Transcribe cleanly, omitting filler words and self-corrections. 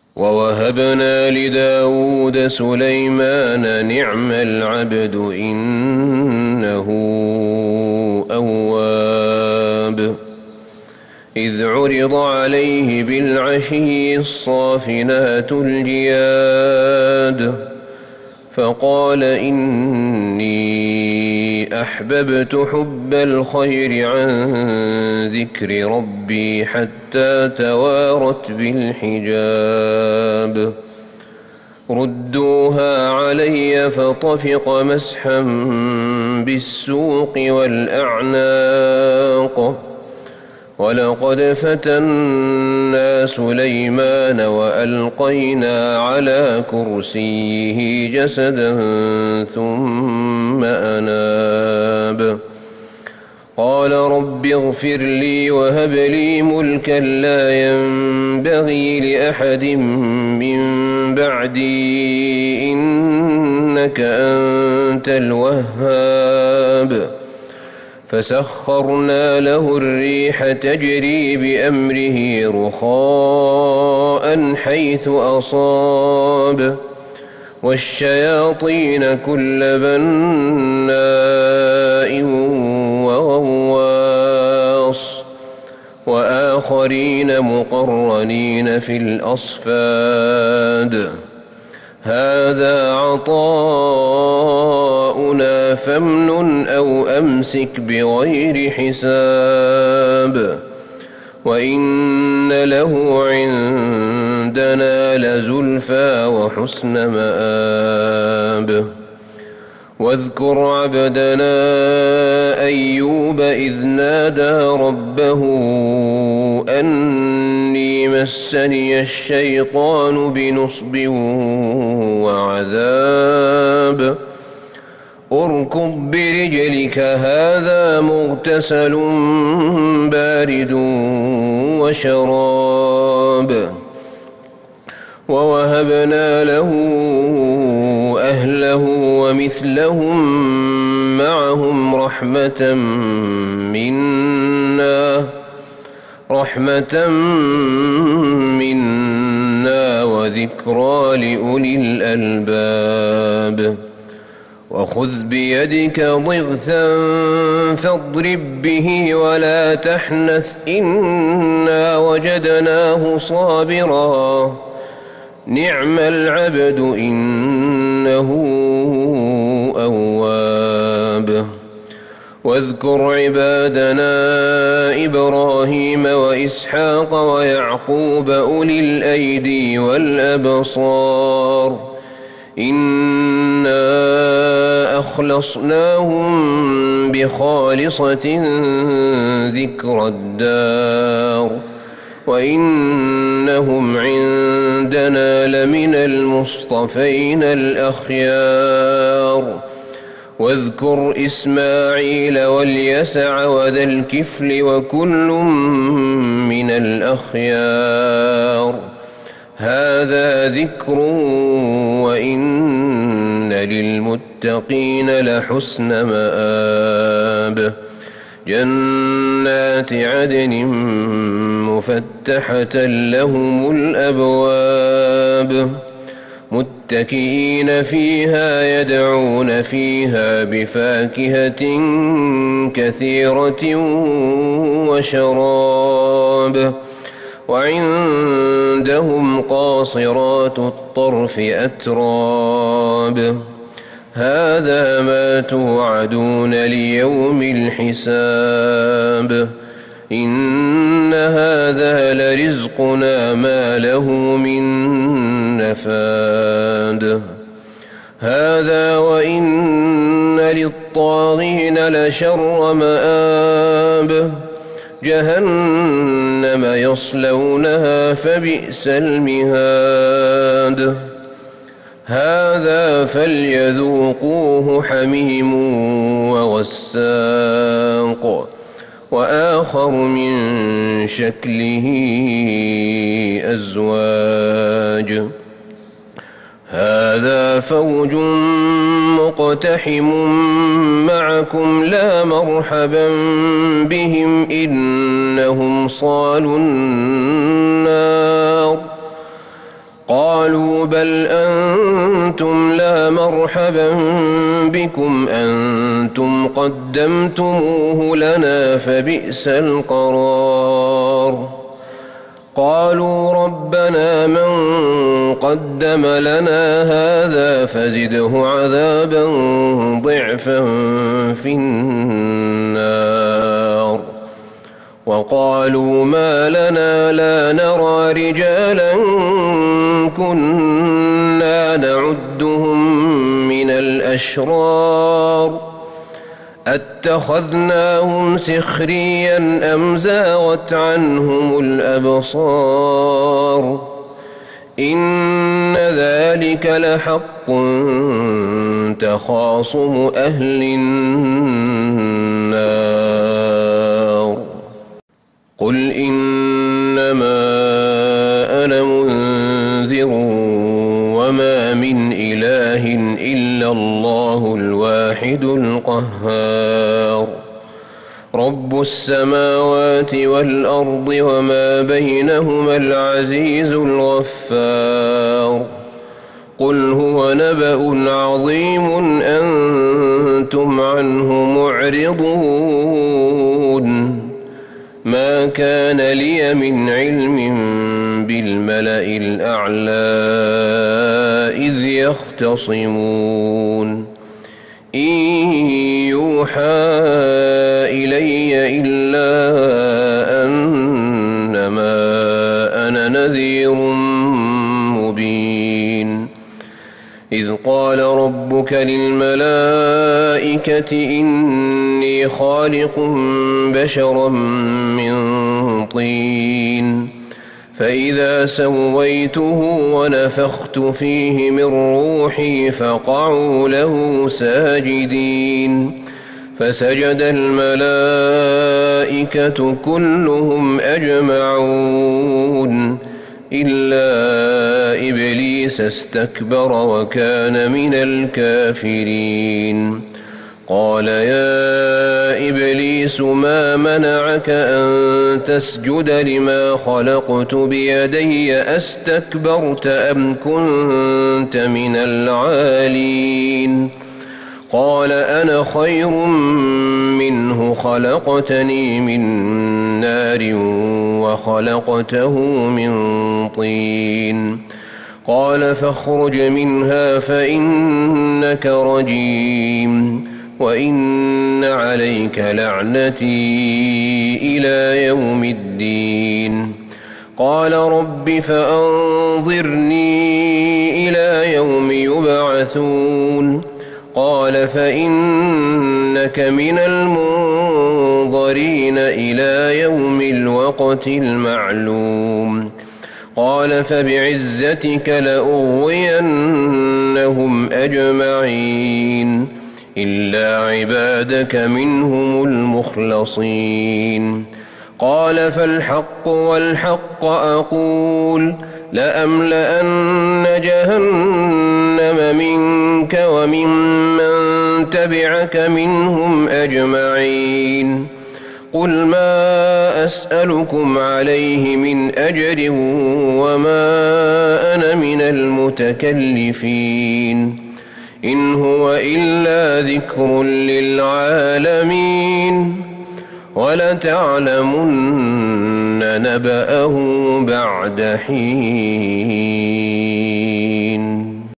ووهبنا لداود سليمان نعم العبد إنه أواب إذ عرض عليه بالعشي الصافنات الجياد فقال إني أحببت حب الخير عن ذكر ربي حتى توارت بالحجاب ردوها علي فطفق مسحا بالسوق والأعناق ولقد فتنا سليمان وألقينا على كرسيه جسدا ثم أناب قال رب اغفر لي وهب لي ملكا لا ينبغي لأحد من بعدي إنك أنت الوهاب فسخرنا له الريح تجري بأمره رخاء حيث أصاب والشياطين كل بناء وغواص وآخرين مقرنين في الأصفاد هذا عطاؤنا فامنن أو أمسك بغير حساب وإن له عندنا لزلفى وحسن مآب واذكر عبدنا أيوب إذ نادى ربه أني مسني الشيطان بنصب وعذاب اركض برجلك هذا مغتسل بارد وشراب ووهبنا له أهله ومثلهم معهم رحمة منا وذكرى لأولي الألباب وخذ بيدك ضغثا فاضرب به ولا تحنث إنا وجدناه صابرا نعم العبد إنه أواب واذكر عبادنا إبراهيم وإسحاق ويعقوب أولي الأيدي والأبصار إنا أخلصناهم بخالصة ذكر الدار وإنهم عندنا لمن المصطفين الأخيار واذكر إسماعيل واليسع وذا الكفل وكل من الأخيار هذا ذكر وإن للمتقين لحسن مآب جنات عدن مفتحة لهم الأبواب متكئين فيها يدعون فيها بفاكهة كثيرة وشراب وعندهم قاصرات الطرف أتراب هذا ما توعدون ليوم الحساب إن هذا لرزقنا ما له من نفاد هذا وإن للطاغين لشر مآب جهنم يصلونها فبئس المهاد هذا فليذوقوه حميم وغساق وآخر من شكله أزواج هذا فوج مقتحم معكم لا مرحبا بهم إنهم صالوا النار قالوا بل أنتم لا مرحبا بكم أنتم قدمتموه لنا فبئس القرار. قالوا ربنا من قدم لنا هذا فزده عذابا ضعفا في النار. وقالوا ما لنا لا نرى رجالا كنا نعدهم من الأشرار أتخذناهم سخريا أم زاغت عنهم الأبصار إن ذلك لحق تخاصم أهل النار. قل إنما أنا منذر وما من إله إلا الله الواحد القهار رب السماوات والأرض وما بينهما العزيز الغفار. قل هو نبأ عظيم أنتم عنه معرضون ما كان لي من علم بالملأ الأعلى إذ يختصمون إن يوحى إلي إلا أنما أنا نذير مبين. إذ قال ربك للملائكة إني خالق بشرا من طين فإذا سويته ونفخت فيه من روحي فقعوا له ساجدين فسجد الملائكة كلهم أجمعون إلا إبليس استكبر وكان من الكافرين. قال يا إبليس ما منعك أن تسجد لما خلقت بيدي أستكبرت أم كنت من العالين؟ قال أنا خير منه خلقتني من نار وخلقته من طين. قال فاخرج منها فإنك رجيم وإن عليك لعنتي إلى يوم الدين. قال رب فأنظرني إلى يوم يبعثون. قال فإنك من المنظرين إلى يوم الوقت المعلوم. قال فبعزتك لأغوينهم أجمعين إلا عبادك منهم المخلصين. قال فالحق والحق أقول لأملأن جهنم منك وممن تبعك منهم أجمعين. قل ما أسألكم عليه من أجر وما أنا من المتكلفين إن هو إلا ذكر للعالمين ولتعلمن نبأه بعد حين.